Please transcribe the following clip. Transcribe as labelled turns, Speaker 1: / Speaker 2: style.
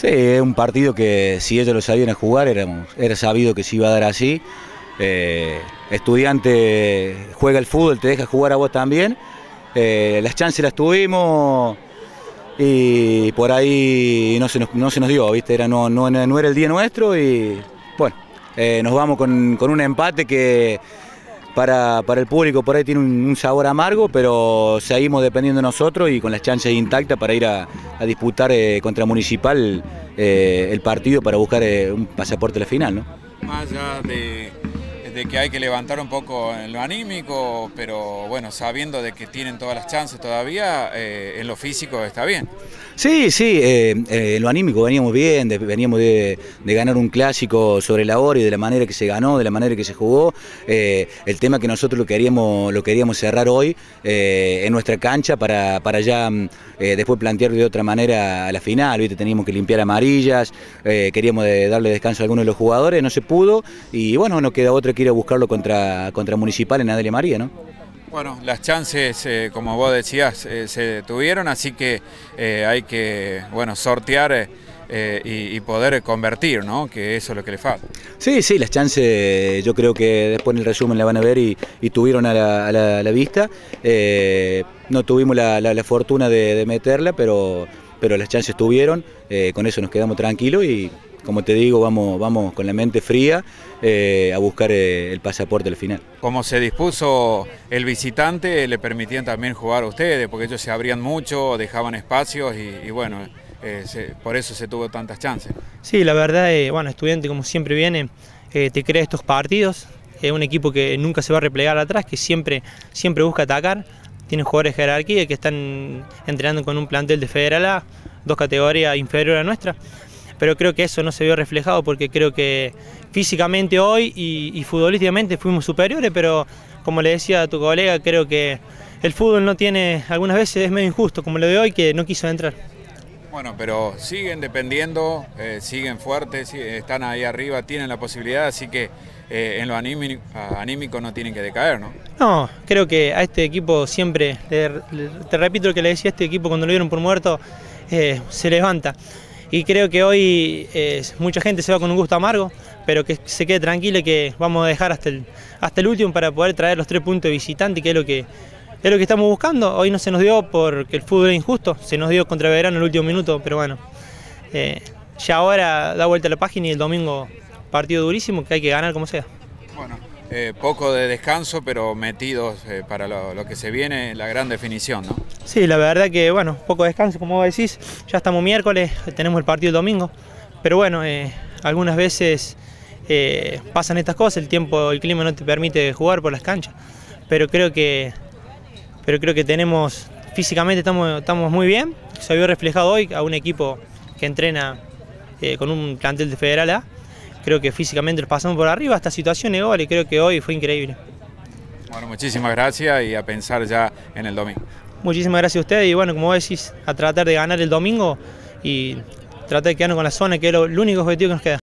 Speaker 1: Sí, es un partido que si ellos lo sabían a jugar era sabido que se iba a dar así. Estudiante juega el fútbol, te deja jugar a vos también. Las chances las tuvimos y por ahí no se nos dio, ¿viste? No era el día nuestro y bueno, nos vamos con un empate que para el público por ahí tiene un sabor amargo, pero seguimos dependiendo de nosotros y con las chances intactas para ir a disputar contra Municipal el partido para buscar un pasaporte a la final, ¿no?
Speaker 2: Más allá de que hay que levantar un poco en lo anímico, pero bueno, sabiendo de que tienen todas las chances todavía, en lo físico está bien.
Speaker 1: Sí, en lo anímico veníamos bien, veníamos de ganar un clásico sobre la hora y de la manera que se ganó, de la manera que se jugó. El tema que nosotros lo queríamos cerrar hoy en nuestra cancha para ya después plantear de otra manera a la final, ¿viste? Teníamos que limpiar amarillas, queríamos darle descanso a algunos de los jugadores, no se pudo y bueno, no queda otra que ir a buscarlo contra Municipal en Adelia María, ¿no?
Speaker 2: Bueno, las chances, como vos decías, se tuvieron, así que hay que sortear y poder convertir, ¿no? Que eso es lo que le falta.
Speaker 1: Sí, las chances yo creo que después en el resumen la van a ver y tuvieron a la vista. No tuvimos la fortuna de meterla, pero las chances tuvieron, con eso nos quedamos tranquilos y como te digo, vamos con la mente fría a buscar el pasaporte al final.
Speaker 2: Como se dispuso el visitante, le permitían también jugar a ustedes, porque ellos se abrían mucho, dejaban espacios y bueno, por eso se tuvo tantas chances.
Speaker 3: Sí, la verdad, Estudiante como siempre viene, te crea estos partidos, es un equipo que nunca se va a replegar atrás, que siempre busca atacar, tiene jugadores de jerarquía que están entrenando con un plantel de Federal A, 2 categorías inferior a nuestra. Pero creo que eso no se vio reflejado porque creo que físicamente hoy y futbolísticamente fuimos superiores, pero como le decía a tu colega, creo que el fútbol no tiene, algunas veces es medio injusto, como lo de hoy que no quiso entrar.
Speaker 2: Bueno, pero siguen dependiendo, siguen fuertes, están ahí arriba, tienen la posibilidad, así que en lo anímico no tienen que decaer, ¿no? No,
Speaker 3: creo que a este equipo siempre, te repito lo que le decía, a este equipo cuando lo dieron por muerto, se levanta. Y creo que hoy mucha gente se va con un gusto amargo, pero que se quede tranquilo y que vamos a dejar hasta el último para poder traer los 3 puntos de visitante, que es lo que estamos buscando. Hoy no se nos dio porque el fútbol es injusto, se nos dio contra Belgrano en el último minuto, pero bueno, ya ahora da vuelta la página y el domingo partido durísimo que hay que ganar como sea.
Speaker 2: Bueno, poco de descanso, pero metidos para lo que se viene, la gran definición, ¿no?
Speaker 3: Sí, la verdad que, bueno, poco descanso, como vos decís, ya estamos miércoles, tenemos el partido el domingo, pero bueno, algunas veces pasan estas cosas, el clima no te permite jugar por las canchas, pero creo que tenemos, físicamente estamos muy bien, se vio reflejado hoy a un equipo que entrena con un plantel de Federal A. Creo que físicamente los pasamos por arriba, esta situación de gol y creo que hoy fue increíble.
Speaker 2: Bueno, muchísimas gracias y a pensar ya en el domingo.
Speaker 3: Muchísimas gracias a ustedes y bueno, como vos decís, a tratar de ganar el domingo y tratar de quedarnos con la zona, que es el único objetivo que nos queda.